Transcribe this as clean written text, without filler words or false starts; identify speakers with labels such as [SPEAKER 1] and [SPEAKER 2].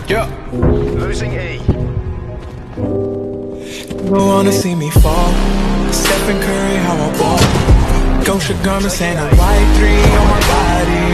[SPEAKER 1] Yeah.
[SPEAKER 2] Losing E.
[SPEAKER 1] Don't wanna see me fall. Stephen Curry, how I ball. Gosha garments and a white 3 on my body.